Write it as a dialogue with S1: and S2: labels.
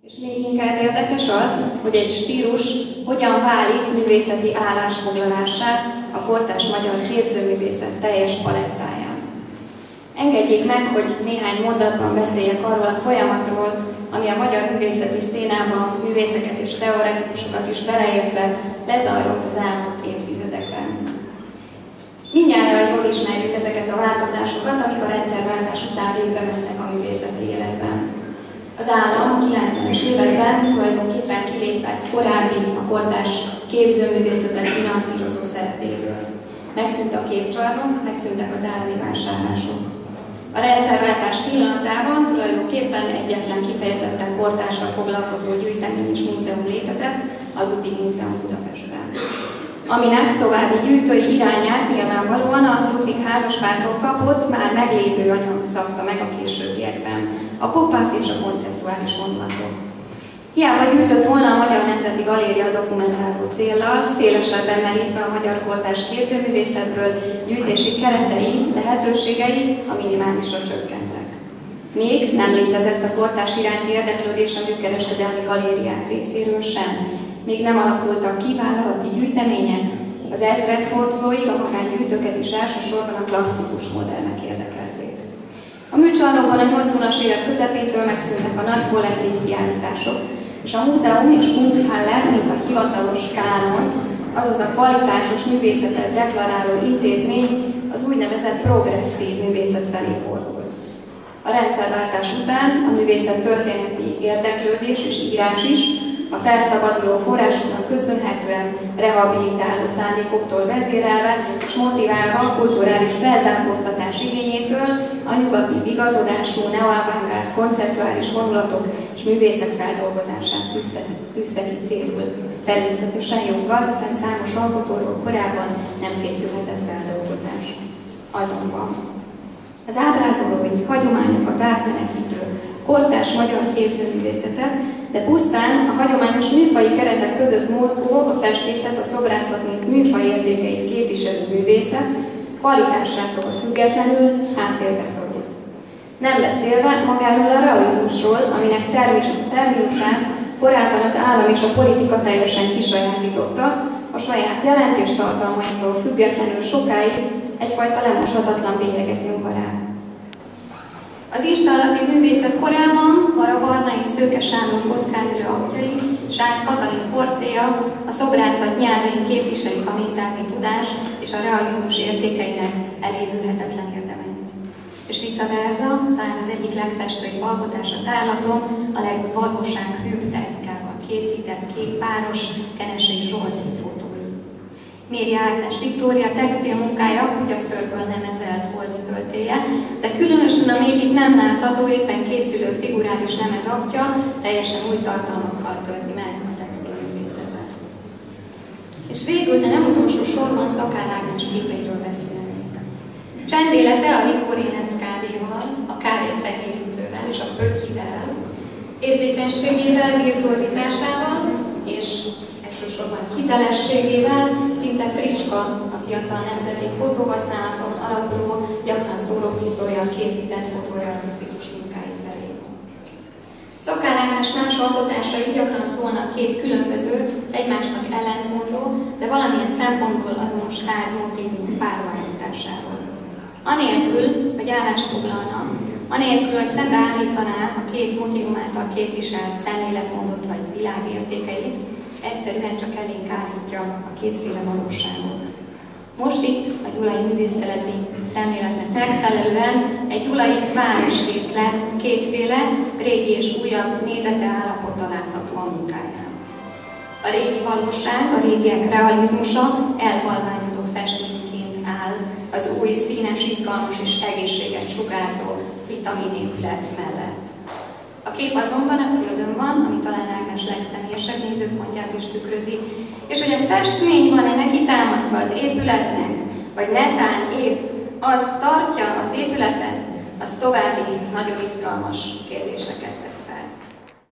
S1: És még inkább érdekes az, hogy egy stílus hogyan válik művészeti állásfoglalássá a kortárs magyar képzőművészet teljes palettáján. Engedjék meg, hogy néhány mondatban beszéljek arról a folyamatról, ami a magyar művészeti szénában művészeket és teoretikusokat is beleértve lezajlott az elmúlt évtizedekben. Mindnyájan jól ismerjük ezeket a változásokat, amik a rendszerváltás után végbe mentek a művészeti életben. Az állam a 90-es években tulajdonképpen kilépett korábbi a kortárs képzőművészetet finanszírozó szerepéből. Megszűnt a képcsarnok, megszűntek az állami vásárlások. A rendszerváltás pillanatában tulajdonképpen egyetlen kifejezetten kortársal foglalkozó gyűjtemény és múzeum létezett, a Ludwig Múzeum Budapesten. Aminek további gyűjtői irányát nyilvánvalóan a Ludwig házaspártól kapott, már meglévő anyag szabta meg a későbbiekben, a pop-art és a konceptuális vonulatok. Hiába gyűjtött volna a Magyar Nemzeti Galéria dokumentáló céllal, szélesebben merítve a magyar kortárs képzőművészetből gyűjtési keretei, lehetőségei a minimálisra csökkentek. Még nem létezett a kortárs iránti érdeklődés a műkereskedelmi galériák részéről sem. Még nem alakultak ki vállalati gyűjtemények, az ezredfordulóig a magángyűjtőket is elsősorban a klasszikus modernek érdekelték. A műcsarnokban a 80-as évek közepétől megszűntek a nagy kollektív kiállítások, és a múzeum és Kunsthalle, mint a hivatalos kánont, azaz a kvalitásos művészetet deklaráló intézmény az úgynevezett progresszív művészet felé fordult. A rendszerváltás után a művészet történeti érdeklődés és írás is a felszabaduló forrásoknak köszönhetően rehabilitáló szándékoktól vezérelve és motiválva a kulturális felzárkóztatás igényétől a nyugati igazodású, neoavantgárd konceptuális vonulatok és művészet feldolgozását tűzte ki célul. Természetesen joggal, hiszen számos alkotóról korábban nem készülhetett feldolgozás. Azonban az ábrázolói hagyományokat átmenekítő kortárs magyar képzőművészetet, de pusztán a hagyományos műfaji keretek között mozgó, a festészet, a szobrászat, mint műfaj értékeit képviselő művészet kvalitásától függetlenül háttérbe szorult. Nem beszélve magáról a realizmusról, aminek terminusát korábban az állam és a politika teljesen kisajátította, a saját jelentéstartalmaitól függetlenül sokáig egyfajta lemoshatatlan bélyeget nyomva rá. Az installatív művészet korában Bara Barna és Szőke Sándor kockánülő apjai, Sárc Katalin portréja a szobrászat nyelvén képviselik a mintázni tudás és a realizmus értékeinek elévülhetetlen érdemeit. És vice versa, talán az egyik legfestőibb alkotás a tárlaton a legvalósághűbb technikával készített képpáros Kenesei Zsolt fotói. Méri Ágnes Viktória textil munkája kutyaszőrből nemezelt holdtöltéje, de különösen a még itt nem látható, éppen készülő figurális lemezakja teljesen új tartalmakkal tölti meg a textilművészetet. És végül, de nem utolsó sorban Szakál Ágnes képeiről beszélnék. Csendélete a Ricorénes kávéval, a kávéfehérítővel és a pöttyivel, érzékenységével, virtuozitásával és elsősorban hitelességével szinte fricska a fiatal nemzedék fotóhasználaton alapuló, gyakran szórópisztollyal készített fotorealisztikus munkái felé. Szakál Ágnes más alkotásai gyakran szólnak két különböző, egymásnak ellentmondó, de valamilyen szempontból azonos tárgymotívum párosításáról. Anélkül, hogy állást foglalna, anélkül, hogy szembeállítaná a két motívum által képviselt szemléletmódot vagy világértékeit, egyszerűen csak elénk állítja a kétféle valóságot. Most itt a gyulai művésztelepi szemléletnek megfelelően egy gyulai városrészlet kétféle, régi és újabb nézete állapota látható a munkáján. A régi valóság, a régiek realizmusa elhalványodó festményként áll az új, színes, izgalmas és egészséget sugárzó vitaminépület mellett. A kép azonban a földön van, ami talán Ágnes legszemélyesebb nézőpontját is tükrözi, és hogy a festmény van-e neki támasztva az épületnek, vagy netán épp az tartja az épületet, az további nagyon izgalmas kérdéseket vet.